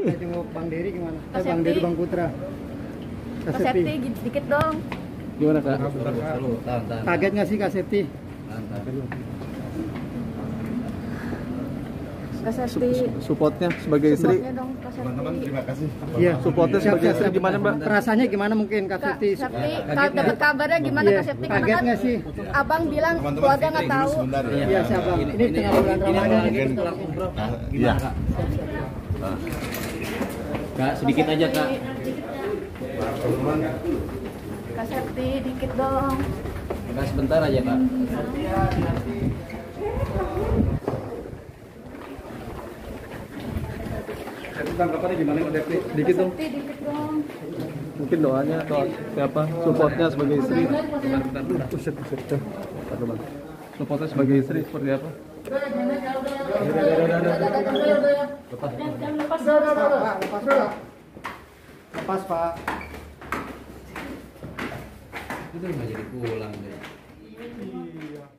Kita jenguk Bang Dery gimana? Kak Bang Septi. Dery, Bang Putra. Kak Kak Septi dikit dong. Gimana Kak? Tahan. Kaget nggak sih Kak Septi? Kak Septi. Supportnya sebagai istri. Supportnya dong Kak Septi. Teman-teman terima kasih. Iya. Supportnya sebagai istri gimana Mbak? Rasanya gimana mungkin Kak Kak Septi? Septi, dapat kabarnya gimana Iya, Kak Septi? Karena kaget kan nggak sih? abang bilang Teman-teman keluarga kita nggak dulu tahu. sebentar ya. Iya siapa? Ini tengah bulan Ramadan. Mungkin Iya. Kak, sedikit aja Kak. Kak Septi dikit dong. Kak, sebentar aja Kak. Tanggapannya gimana Kak Septi? Dikit Kak dong. Septi dikit dong. Mungkin doanya atau siapa? Supportnya sebagai istri. Supportnya sebagai istri seperti apa? Lepas Pak. Itu nggak jadi pulang deh. Iya.